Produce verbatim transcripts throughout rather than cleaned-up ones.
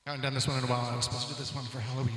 I haven't done this one in a while. I was supposed to do this one for Halloween.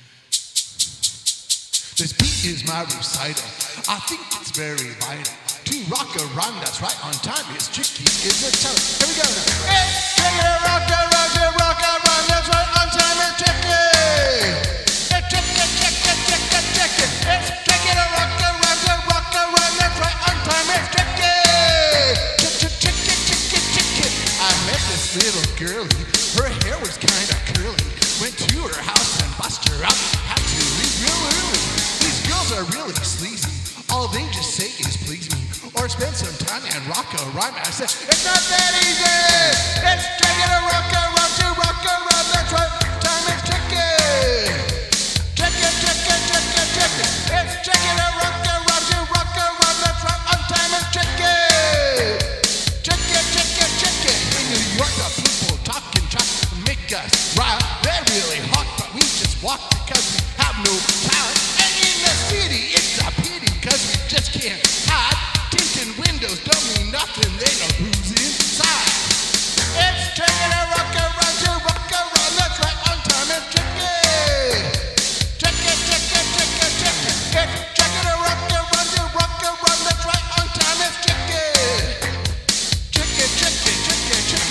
This beat is my recital. I think it's very vital to rock a rhyme that's right on time. It's tricky, is it? Tell it. Here we go now. Hey, take it, rock a rock a rock a rhyme that's right on time. It's tricky. It's tricky, tricky, tricky, tricky. It's tricky to rock a rock a rock a rhyme that's right on time. It's tricky. Tricky, tricky, tricky, tricky. I met this little girlie. Her hair was kind of curly. Went to her house and bust her out. Had to leave real early. These girls are really sleazy. All they just say is please me, or spend some time and rock a rhyme. I said, it's not that easy. It's tricky to rock a rhyme, to rock a rhyme. That's right, time is tricky. Tricky, tricky, tricky, tricky. It's tricky to rock a rhyme, to rock a rhyme. That's right, on time is tricky. Tricky, tricky, tricky. In New York, the people talk and try to make us rhyme. They're really hot, but we just walk because we have no talent. And in the city, it's a pity because we just can't hide. Tinted windows don't mean nothing, they know who's inside. It's tricky to rock a rhyme, to rock a rhyme. That's right, on time it's tricky. Tricky, tricky, tricky, tricky. It's tricky to rock a rhyme, to rock a rhyme. That's right, on time it's tricky. Tricky, tricky, tricky, tricky.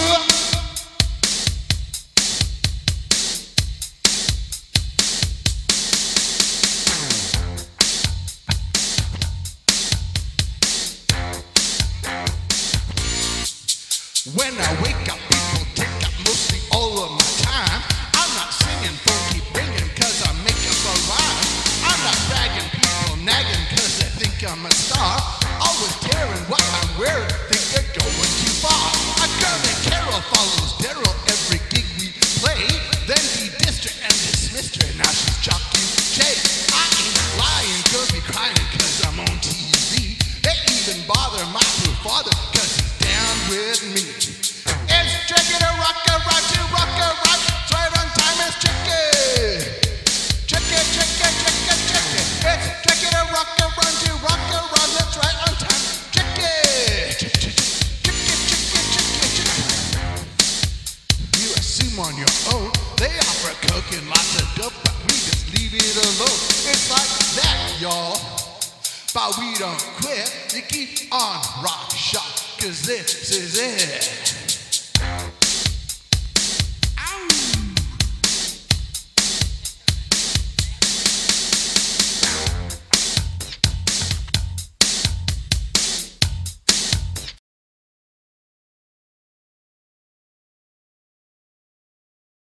When I wake up, people take up mostly all of my time. I'm not singing funky bringing cause I make up a rhyme. I'm not bragging, people nagging cause they think I'm a star. Always caring what I'm wearing, think they're going too far. I come and Carol follows Daryl every gig we play. Then he dissed her and dismissed her, now she's jockeying Jay. I ain't lying, girls be crying cause I'm on T V. They even bother my poor father cause he's down with me. It's tricky to rock a rhyme, to rock a rhyme. It's right on time, it's tricky. Tricky, tricky, tricky, tricky. It's tricky to rock a rhyme, to rock a rhyme. That's right on time, tricky. Tricky, tricky, tricky, tricky, tricky. You assume on your own they offer coke and lots of dope, but we just leave it alone. It's like that, y'all. But we don't quit, you keep on rock shop, cause this is it.